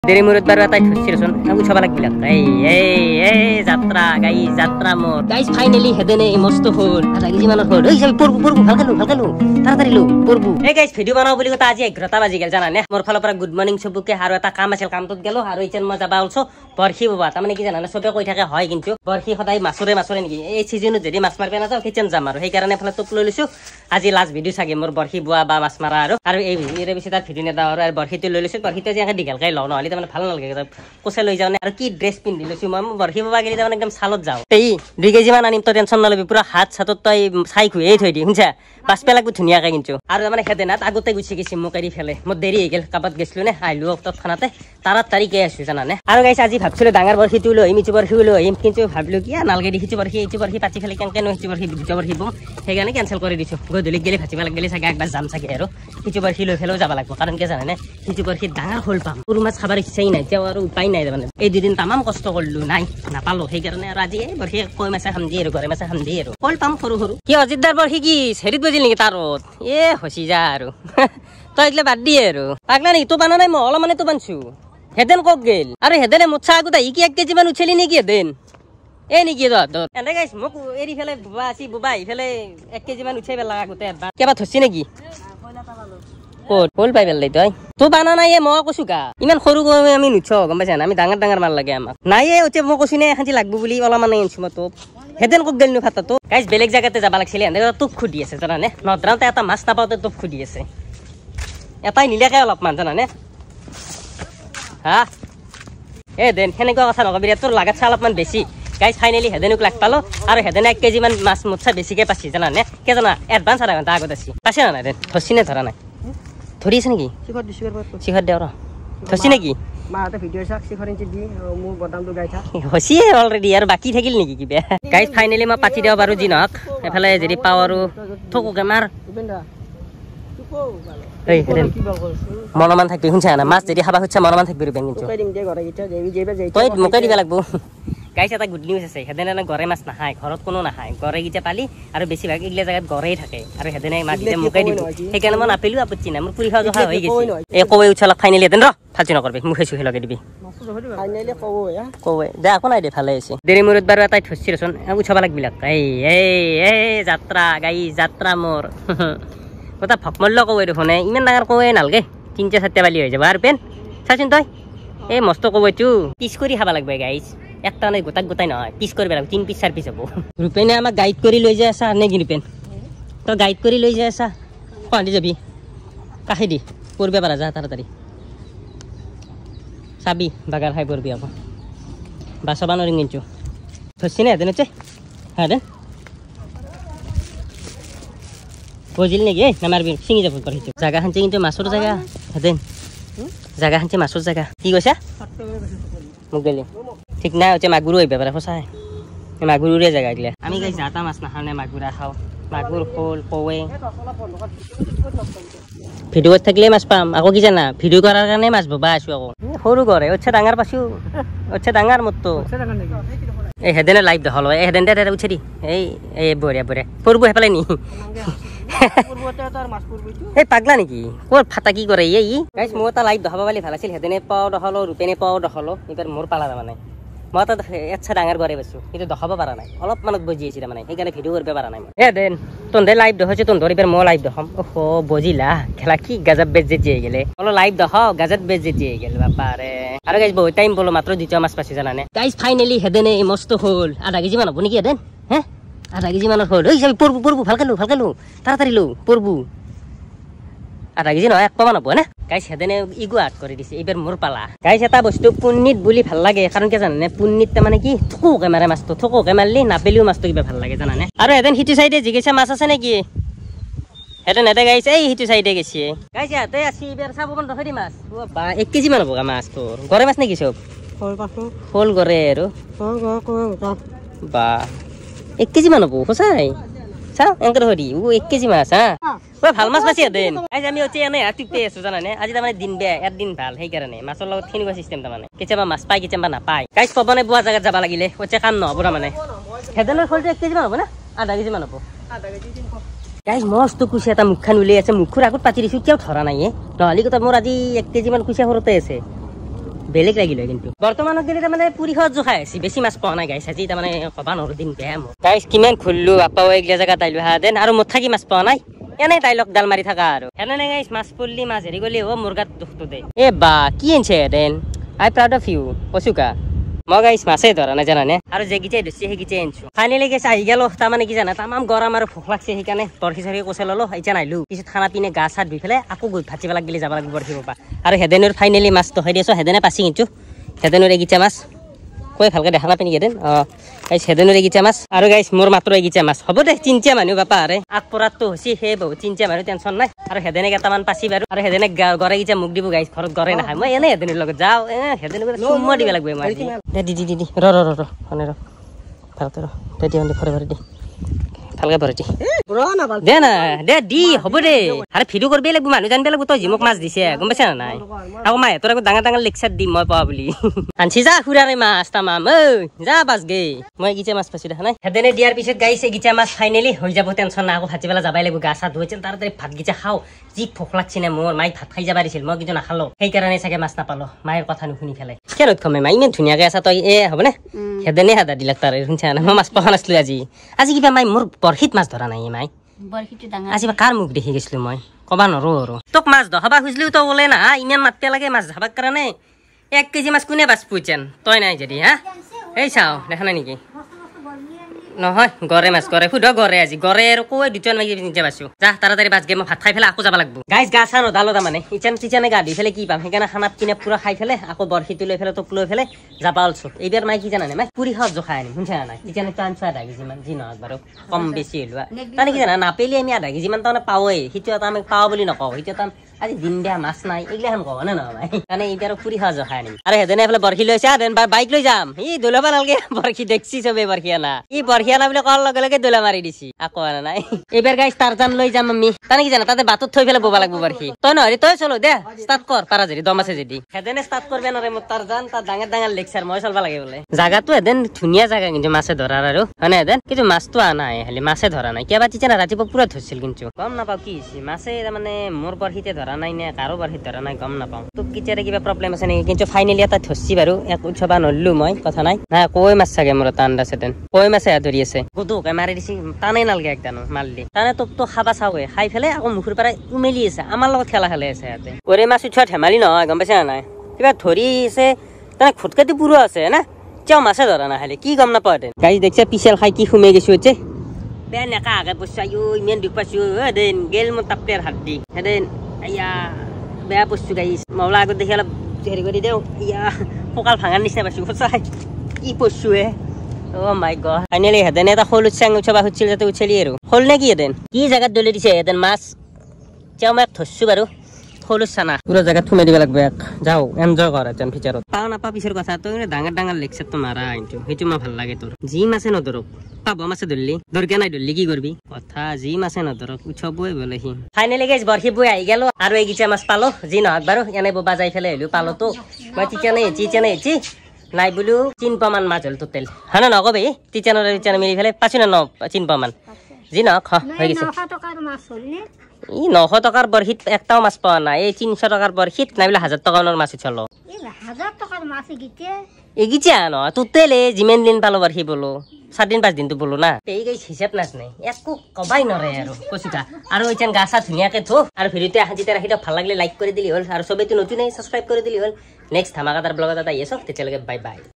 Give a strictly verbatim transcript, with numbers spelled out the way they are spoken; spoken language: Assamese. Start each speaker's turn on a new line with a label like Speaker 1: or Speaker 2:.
Speaker 1: দেৰি মূৰত বাৰু এটাই থৈছিলচোন উঠাব লাগিল এই এই এই যাত্ৰা গাই যাত্ৰা মোৰ গাইজ ফাইনেলি হেদেনে মস্ত হ'ল আধা কেজি মানৰ হ'ল ঐ যাবি পৰবু পৰবু ভালকে লো ভালকে লো তাড়াতাড়ি লো পৰবু এই গাইজ ভিডিঅ' বনাও বুলি কথা আজি এঘাৰটা বাজি গেল জানানে মোৰ ফালৰ পৰা গুড মৰ্নিং চবকে আৰু এটা কাম আছিল কামটোত গেলো আৰু এতিয়া মই যাবা অলছো বৰশী বাবা তাৰমানে কি জানানে চবে কৈ থাকে হয় কিন্তু বৰশী সদায় মাছৰে মাছৰে নেকি এই সিজনত যদি মাছ মাৰিব নাযাওঁ কিচেন যাম আৰু সেইকাৰণে ফালে টোপ লৈ লৈছো আজি লাষ্ট ভিডিঅ' চাগে মোৰ বৰশী বোৱা বা মাছ মাৰা আৰু আৰু এই ভিডিঅ'ৰে পিছত তাৰ ভিডিঅ' নেদাওঁ আৰু বৰশীটো লৈ লৈছো বৰশীটো আজি এনেকৈ দীঘলকৈ লওঁ নহ'লে তাৰমানে ভাল নালাগে কোচে লৈ যাওঁ আৰু কি ড্ৰেছ পিন্ধি লৈছো মই বৰশী বাবা গেলি তাৰমানে একদম চালত যাওঁ এই দুই কেজি মান আনিম তই টেনশ্যন নলবি পুৰা হাত চাতত তই চাই খুৱেই থৈ দি শুনছা বাছ পেলাকো ধুনীয়াকৈ কিন্তু আৰু তাৰমানে সেদিনাত আগতে গুচি গৈছে মোক এৰি ফেলে মোৰ দেৰি হৈ গ'ল কাবাত গৈছিলো নে আহিলো তৎক্ষণাতে তাড়াতাড়ি গৈ আছো জানানে আৰু গাইছ আজি ভাবছিলো ডাঙৰ বৰশীটো লৈ আহিম ইটো বৰশী লৈ আহিম কিন্তু ভাবিলো কি নালগে দি সিটো বৰশী ইটো বৰশী পাতি ফেলে কেনেকৈ সিটো বৰশী দুটা বৰশী বম সেইকাৰণে কেঞ্চেল কৰি দিছো গধূলিক গেলি ভাজিব লাগিলে চাগে একবাৰ যাম চাগে আৰু সিটো বৰশী লৈ ফেলেও যাব লাগিব কাৰণ কি জানানে সিটো বৰশী ডাঙৰ শ'ল পাম সৰু মাছ খাবৰ ইচ্ছাই নাই তেওঁ আৰু উপায় নাই তাৰমানে এই দুদিন তামাম কষ্ট কৰিলো নাই নাপালো সেইকাৰণে আৰু আজি এই বৰশী কৈ মাছে খাম দি আৰু ঘৰে মাছে খাম দি আৰু শ'ল পাম সৰু সৰু কি অজিতদাৰ বৰশী কি হেৰিত বাজিল নেকি তাৰত এ হচি যা আৰু তই এইগিলা বাদ দিয়ে আৰু পাগলা নেকি তো বানা নাই মই অলপমানে তো বানছো হেদেন ক'ত গেল আৰু হেদেনে মোচা আগতে ই কি এক কেজি মান উঠিলি নেকি হেদেন এই নেকি তহঁতৰ এনে গাইছ মোক এৰি ফেলে বুবা আছি বুবা আহি ফেলে এক কেজি মান উঠাই পেলা আগতে এবাৰ কিবা থৈছি নেকি ক'ত শ'ল পাই পেলাই তই তো বানা নাই মই কৈছো কা ইমান সৰু আমি নুঠ গম পাইছা আমি ডাঙৰ ডাঙৰ মাল লাগে আমাক নাই এতিয়া মই কৈছো নে এখান্তি লাগব বুলি অলপমান আনিছো মই তোক হেদেন ক'ত গেল নো ফাটাটো গাইছ বেলেগ জাগাতে যাব লাগিছিলে এনে তোক খুদি আছে জানানে নদ্ৰাওঁতে এটা মাছ নাপাওঁতে তোক খুদি আছে এটাই নিলেকে অলপমান জানানে হা এ দেন সেনেকুৱা কথা নকবি তোৰ লাগাত চা অলপমান বেছি গাইছ ফাইনেলি হেদেনক লাগ পালো আৰু হেদেনে এক কেজি মান মাছ মুঠা বেছিকে পাইছি জানানে কে জানা এডভান্স আধা ঘণ্টা আগত আছি পাইছে না নাই দেন ধৰছি নে ধৰা নাই ধৰি আছে নেকি শিখৰ দেও ৰ ধৰছি নেকি হৈছিয়ে অলৰেডি আৰু বাকী থাকিল নেকি কিবা গাইছ ফাইনেলি মই পাতি দিব পাৰো যি নহওক এফালে যদি পাওঁ আৰু থকোকে মাৰ মনমান থাকবি শুনছা না মাছ যদি খাবা খুঁজছা মনমান থাকবি ৰূপেন কিন্তু তই মোকাই দিব লাগব গাইছ এটা গুড নিউজ আছে সেদিনে গড়ে মাছ নাখায় ঘৰত কোনো নাখায় গড়ে গিটা পালি আৰু বেছিভাগ এইগিলা জেগাত গড়েই থাকে আৰু সেদিনে মাছ গিটা মোকাই দিব সেইকাৰণে মই নাপালো আপত্তি নাই মোৰ পুৰি খোৱা জহা হৈ গৈছে এই কৱে উঠালক ফাইনেলি হেতেন ৰ ফাজি নকৰবি মুখে চুখে লগাই দিবি কৱে দে একো নাই দে ভালে আছে দেৰি মূৰত বাৰু এটাই থৈছিলচোন উঠাব লাগবিলাক এই এই এই যাত্ৰা গাই যাত্ৰা মোৰ কথা ভকমল্য কৱে দেখোন ইমান ডাঙৰ কৱে নালগে তিনিটা চাৰিটা বালি হৈ যাব আৰু পেন চাচোন তই এই মস্ত কৱেটো পিচ কৰি খাব লাগব গাইছ একটা নাই গোটাক গোটাই নহয় পিচ কৰিব লাগিব তিন পিচ চাৰ পিচ হ'ব ৰূপেনে আমাক গাইড কৰি লৈ যাই আছা নে কি ৰূপেন তই গাইড কৰি লৈ যাই আছা পাহৰি যাবি কাষে দি পৰিব পাৰা যা তাড়াতাড়ি চাবি বাগাৰ খাই পৰিবি আকৌ বাচবা নোৱাৰিম কিন্তু ধৰছি নে হেঁতেন হা দে বুজিল নেকি এই নামাৰবি ছিঙি যাব পাৰিছো জাগা খান্তি কিন্তু মাছৰ জাগা হেঁতেন জাগা খান্তি মাছৰ জাগা কি কৈছা মোক গেলি ঠিক নাই এতিয়া মাগুৰো আহিব পাৰে সঁচাই মাগুৰৰে জেগা এইগিলা আমি গাইছ যাতা মাছ নাখাওঁ নে মাগুৰা খাওঁ মাগুৰ শ'ল কৱে ভিডিঅ'ত থাকিলে মাছ পাম আকৌ কি জানা ভিডিঅ' কৰাৰ কাৰণে মাছ ভবা আছো আকৌ সৰু ঘৰে অচ্ছা ডাঙৰ পাইছো অচ্ছা ডাঙৰ মোৰতো এই হেদেনে লাইভ দেখালো এই হেদেন দে উঠে দি এই এই বঢ়িয়া বঢ়িয়া পৰবো সেইফালে নি এই পাগলা নেকি ক'ত ফাটা কি কৰে এই গাইছ মোৰ এটা লাইভ দেখাব পালি ভাল আছিল হেদেনে পাও দেখালো ৰূপেনে পাও দেখালো এইবাৰ মোৰ পালা তাৰমানে মই তাত আচ্ছা ডাঙৰ গড়ে পাইছো কিন্তু দেখাব পৰা নাই অলপ মানত বজি আছে তাৰমানে সেইকাৰণে ভিডিঅ' কৰিব পৰা নাই মই এ দেন তহঁতে লাইভ দেখাইছো তহঁতৰ এইবাৰ মই লাইভ দেখাম অহ বজিলা খেলা কি গাজাব বেজ যেতি হৈ গেলে অলপ লাইভ দেখাও গাজাত বেজ যেতি হৈ গেল বাপাৰে আৰু গাইছ বহুত টাইম বলো মাত্ৰ দুটা মাছ পাইছো জানানে গাইছ ফাইনেলি হেদেনে মস্ত হ'ল আধা কেজি মান হ'ব নেকি হেদেন হে আধা কেজি মানৰ হ'ল ঐ যাবি পৰবু পৰবু ভালকে লো ভালকে লো তাড়াতাড়ি লো পৰবু আধা কেজি নহয় এক পামান হ'ব নে গাইছ হেদেনে ইগো আৰ্ট কৰি দিছে এইবাৰ মোৰ পালা গাইছ এটা বস্তু পুণ্যিত বুলি ভাল লাগে কাৰণ কি জানানে পুণ্যিত তাৰমানে কি থকোকে মাৰে মাছটো থকোকে মাৰিলে নাপেলিও মাছটো কিবা ভাল লাগে জানানে আৰু হেদেন সিটো চাইডে জিগিছা মাছ আছে নেকি হেদেন হেঁতে গাইছ এই সিটো চাইডে গৈছে গাইছ ইয়াতে আছে এইবাৰ চাব মন ৰখাই মাছ বা এক কেজি মান হ'ব মাছ তোৰ গড়ে মাছ নেকি চব শ'ল গড়ে আৰু বা এক কেজি মান হ'ব সঁচাই চাওঁ এনেকৈ ধৰি ও এক কেজি মাছ হা ভাল মাছ পাইছে হেঁতেন আজি আমি অতি এনে হাত টিপি আছো জানানে আজি তাৰমানে দিন বেয়া এক দিন ভাল সেইকাৰণে মাছৰ লগত কেনেকুৱা চিষ্টেম তাৰমানে কেতিয়াবা মাছ পায় কেতিয়াবা নাপায় গাইছ পবনে বোৱা জেগাত যাব লাগিলে অতি কাম নহ'ব তাৰমানে হেঁতেনৰ শ'লটো এক কেজি মান হ'ব না আধা কেজি মান হ'ব গাইছ মস্ত কুচিয়া এটা মুখখন উলিয়াই আছে মুখৰ আগত পাতি দিছো এতিয়াও ধৰা নাই নহ'লে কথা মোৰ আজি এক কেজি মান কুচিয়া সৰুতে আছে বেলেগ লাগিল কিন্তু বৰ্তমানত গেলি তাৰমানে পুৰি সহজ খাই আছি বেছি মাছ পোৱা নাই গাইছ আজি তাৰমানে কবা নৰো দিন বেয়া মোৰ গাইছ কিমান খুললো আপা এইগিলা জেগা তাইলো হা দেন আৰু মোৰ থাকি মাছ পোৱা নাই এনে ডাইলগ ডাল মাৰি থাকা আৰু এনে গাইছ মাছ পল্লি মাছ হেৰি গলি ও মুৰ্গাত দুখটো দে এ বা কি এনছে দেন আই প্ৰাউড অফ ইউ পছুকা মই গাইছ মাছে ধৰা নাই জানানে আৰু যে গিতে দছি হে গিতে এনছো ফাইনালি গেছ আহি গেল তাৰমানে কি জানা তামাম গৰম আৰু ভোক লাগছে সেইকাৰণে বৰখি চৰখি কছে ললো এতিয়া নাইলো কিছু খানা পিনে গা চাত ধুই ফেলে আকৌ গৈ ভাজি পেলাক গেলি যাব লাগিব বৰখি পা আৰু হেদেনৰ ফাইনালি মাছ তো হৈ দিছো হেদেনে পাছি কিনছো হেদেনৰ এগিটা মাছ কই ভালকে দেখা না পিনি গেদেন অ গাইছ হেদেনৰ এগিটা মাছ আৰু গাইছ মোৰ মাত্ৰ এগিটা মাছ হ'ব দে চিনচিয়া মানুহ বাপা আৰে আক পৰাত তো হসি হে বহুত চিনচিয়া মানুহ টেনচন নাই আৰু হেদেনে কেটামান পাছি বাৰু আৰু হেদেনে গৰে গিটা মুখ দিব গাইছ ঘৰত গৰে নাখায় মই এনে হেদেনৰ লগত যাও এ হেদেনৰ চুম্ম দিব লাগবে মই দে দি দি দি ৰ ৰ ৰ হনে ৰ ভালকে ৰ দে দি হনে ফৰে ফৰে দি ভালকে ভৰে দি দে না দে দি হ'ব দে আৰে ভিডিও কৰবে লাগব মানুহ জানবে লাগব তই জিমক মাছ দিছে গম পাইছ না নাই আকৌ মাই তোৰ আকৌ ডাঙৰ ডাঙৰ লেকচাৰ দিম মই পাৱা বুলি আনছি যা খুৰাৰে মাছ তামাম ঐ যা বাছ গে মই গিচা মাছ পাছি দেখা নাই হেদেনে দিয়াৰ পিছত গাইছে গিচা মাছ ফাইনালি হৈ যাব টেনচন না আকৌ ভাজি পেলা যাবাই লাগব গা চা ধুইছিল তাড়াতাড়ি ভাত গিচা খাও যি ভোক লাগছি না মোৰ মাই ভাত খাই যাবা দিছিল মই কিন্তু নাখালো সেইকাৰণে চাগে মাছ নাপালো মায়ের কথা নুশুনি ফেলে কেনত কমে মাই ইমান ধুনীয়াকে আছা তই এ হ'ব নে হেদেনে হাদা দিলাক তাৰে শুনছা না মই মাছ পোৱা নাছিলো আজি আজি কিবা মাই মোৰ বৰশীত মাছ ধৰা নাই মাই
Speaker 2: বৰশীটো ডাঙৰ
Speaker 1: আজি বা কাৰ মুখ দেখি গৈছিলো মই কবা নৰো আৰু তোক মাছ ধবা খুজিলেও তই ওলে না ইমান মাততে লাগে মাছ ধবাৰ কাৰণে এক কেজি মাছ কোনে বাছ পুইছেন তই নাই যদি হা এই চাও দেখা নাই নেকি নহয় গৰে মাছ গৰে খুদ গৰে আজি গৰে আৰু কৈ দুজন মাগি নিজে বাছো যা তাড়াতাড়ি বাছ গে মই ভাত খাই ফেলে আকৌ যাব লাগব গাইছ গা চা নদালো তাৰমানে ইচান চিচানে গা ধুই ফেলে কি পাম সেইকাৰণে খানা পিনে পুৰা খাই ফেলে আকৌ বৰশীটো লৈ ফেলে তোক লৈ ফেলে যাবা অলছো এইবাৰ মাই কি জানানে মাই পুৰি সহজ খাই আনিম শুনছা নাই ইচানে তো আনছো আধা কেজি মান যি নহওক বাৰু কম বেছি হলোৱা তাৰমানে কি জানা নাপেলি আমি আধা কেজি মান তাৰমানে পাওঁৱেই সেইটো এটা আমি পাওঁ বুলি নকওঁ সেইটো এটা আজি দিন বেয়া মাছ নাই এইগিলাখান কব নে নহয় কাৰণে এইবাৰ পুৰি সহজ খাই আনিম আৰু সেদিনে এইফালে বৰশী লৈছে দেন বাইক লৈ যাম ই দৌলাব নালাগে বৰশী দেখছি চবে বৰশী আনা ই বৰশী আনা বুলি কোৱাৰ লগে লগে দৌলা মাৰি দিছি আকৌ আনা নাই এইবাৰ গাইছ টাৰজান লৈ যাম আমি তাৰমানে কি জানা তাতে বাটত থৈ ফেলে ববা লাগব বৰশী তই নহয় তই চলো দে ষ্টাৰ্ট কৰ পাৰা যদি দম আছে যদি সেদিনে ষ্টাৰ্ট কৰবে নৰে মোৰ টাৰজান তাৰ ডাঙৰ ডাঙৰ লেকচাৰ মই চলবা লাগে বোলে জাগাটো এদিন ধুনীয়া জাগা কিন্তু মাছে ধৰাৰ আৰু হয়নে এদিন কিন্তু মাছটো আনা খালি মাছে ধৰা নাই কিবা তিতা ৰাতিপুৱা পুৰা ধৰিছিল কিন্তু গম নাপাওঁ কি হৈছে মাছে তাৰমানে মোৰ বৰশীতে ধৰা নাই নে কাৰো বৰশীত ধৰা নাই গম নাপাওঁ তোক কেতিয়াৰে কিবা প্ৰব্লেম আছে নেকি কিন্তু ফাইনেলি এটা ধৰছি বাৰু এক উঠবা নললো মই কথা নাই নাই কৈ মাছ চাগে মোৰ এটা আন্দাজ এদিন কৈ মাছে ধৰি আছে গুদুকে মাৰি দিছি টানেই নালগে একদানো মাৰলি টানে তোক তো খাবা চাওৱে খাই ফেলে আকৌ মুখৰ পৰা উমেলি আছে আমাৰ লগত খেলা খেলে আছে ইয়াতে ওৰে মাছ উঠোৱা ধেমালি নহয় গম পাইছা নাই কিবা ধৰি আছে তাৰমানে খুটকাটি পুৰো আছে না চাও মাছে ধৰা নাই খালি কি গম নাপাওঁ এদিন গাইছ দেখছে পিছেল খাই কি সোমাই গৈছো হৈছে বেয়া নেকা আগে পইচা আয়ো ইমান দুখ পাইছো এদিন গেল মোৰ তাপটেৰ হাত দি এদিন আয়া বেয়া বস্তু গাইছ মাওলা আগত দেখি অলপ হেৰি কৰি দেও ইয়া পকাল ভাঙাৰ নিচিনা পাইছো সঁচাই কি পইছো হে অ মাই গড ফাইনেলি হেদেন এটা খোল উৎসাং উঠবা খুজিছিল যাতে উঠেলি আৰু খোল নে কি হেদেন কি জাগাত দলি দিছে হেদেন মাছ চাও মই ধৰছো বাৰু খোল উৎসানা পুৰা জাগাত থুমাই দিব লাগবে যাও এনজয় কৰ এজন ফিচাৰত পাও নাপা পিছৰ কথা তই ডাঙৰ ডাঙৰ লেকচাৰটো মাৰা কিন্তু সেইটো মই ভাল লাগে তোৰ যি মাছে নধৰক পাব মাছে ধৰলি দৰকাৰ নাই ধৰলি কি কৰবি কথা যি মাছে নধৰক উঠবই বোলে সি ফাইনেলি গাইছ বৰশী বৈ আহি গেল আৰু এইগিটা মাছ পালো যি নহওক বাৰু এনে ববা যাই ফেলে আহিলো পালো তো মই তিচানে চিচানে চি নাই বুলিও তিন পামান মাছ হল টোটেল হয় না নকবি তিচানৰ তিচানে মিলি ফেলে পাঁচো না ন তিন পামান যি নহওক হৈ গৈছে ই নশ টকাৰ বৰশীত একটাও মাছ পোৱা নাই এই তিনশ টকাৰ বৰশীত নাই বোলে হাজাৰ টকাৰ মাছ উঠালো এগিচা ন টোটেল যিমান দিন পালো বৰশী বলো সাত দিন পাঁচ দিনটো বলো না এই গাইছ হিচাপ নাচ নাই একো কবাই নৰে আৰু কচিকা আৰু এতিয়া গা চা ধুনীয়াকে থো আৰু ভিডিঅ'টো যেতিয়া ৰাখি ভাল লাগিলে লাইক কৰি দিলি হ'ল আৰু চবেইটো নতুন সাবস্ক্ৰাইব কৰি দিলি হ'ল নেক্সট ধামাকাদাৰ ব্লগত এটা আহি আছো তেতিয়ালৈকে বাই বাই।